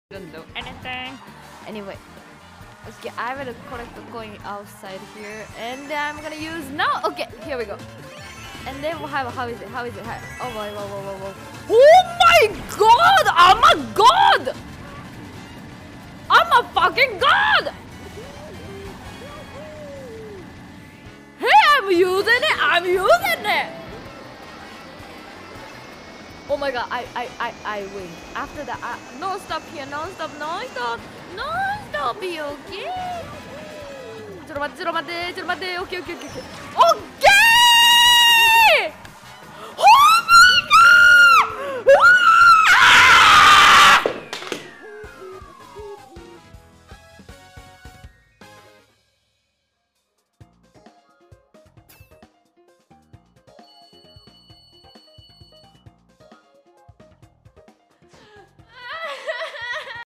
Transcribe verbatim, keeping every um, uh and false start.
Don't do anything. Anyway, okay, I will collect the coin outside here, and then I'm gonna use now. Okay, here we go. And then how how is it? How is it? How, oh whoa whoa whoa whoa whoa! Oh my god! I'm a god! I'm a fucking god! Hey, I'm using it. I'm using it. Oh my god, I, I, I, I win. After that, I, no stop here, no stop, no stop, no stop, okay? ちょっと待って、ちょっと待って、ちょっと待って、オッケーオッケーオッケー。オッケ